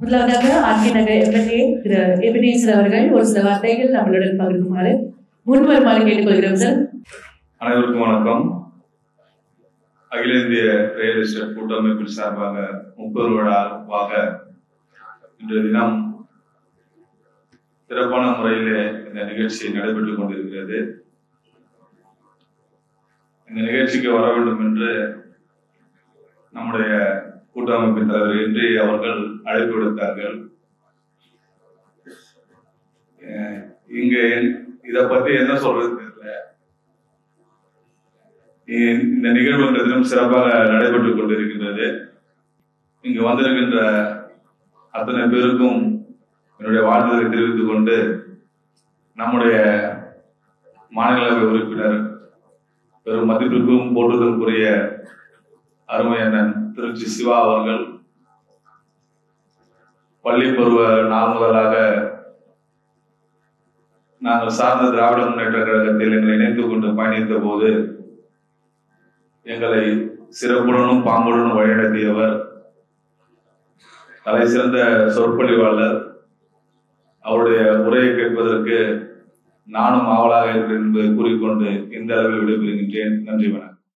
முதலாவதாக ஆர்கே நகர் எம்எல்ஏ திரு எபினேசர் அவர்கள் ஒரு சில வார்த்தைகள் நம்மளுடன் பகிர்ந்துமாறு முன்வருமாறு கேட்டுக்கொள்கிறோம் சார். அனைவருக்கும் வணக்கம். அகில இந்திய ரியல் எஸ்டேட் கூட்டமைப்பின் சார்பாக 30 விழாவாக இன்றைய தினம் சிறப்பான முறையிலே இந்த நிகழ்ச்சி நடைபெற்றுக் கொண்டிருக்கிறது. இந்த நிகழ்ச்சிக்கு வர வேண்டும் என்று நம்முடைய கூட்டமைப்பின் தலைவர் இன்றி அவர்கள் அழைப்பு விடுத்தார்கள். இங்க இதை பத்தி என்ன சொல்றது தெரியல. இந்த நிகழ்வு இந்த தினம் சிறப்பாக நடைபெற்றுக் கொண்டிருக்கின்றது. இங்கு வந்திருக்கின்ற அத்தனை பேருக்கும் என்னுடைய வாழ்த்துக்களை தெரிவித்துக் கொண்டு நம்முடைய மாநிலங்களவை உறுப்பினர் பெரும் மதிப்பிற்கும் போற்றுதலுக்குரிய அருமை அண்ணன் திருச்சி சிவா அவர்கள் பள்ளி பருவ நாள் முதலாக நாங்கள் சார்ந்த திராவிட முன்னேற்ற கழகத்தில் எங்களை இணைத்துக் கொண்டு பயணித்த போது எங்களை சிறப்புடனும் பாம்புடனும் வழிநடத்தியவர், தலை சிறந்த சொற்பொழிவாளர். அவருடைய உரையை கேட்பதற்கு நானும் ஆவலாக இருக்கிறேன் என்பதை கூறிக்கொண்டு இந்த அளவில் விடைபெறுகின்றேன். நன்றி வணக்கம்.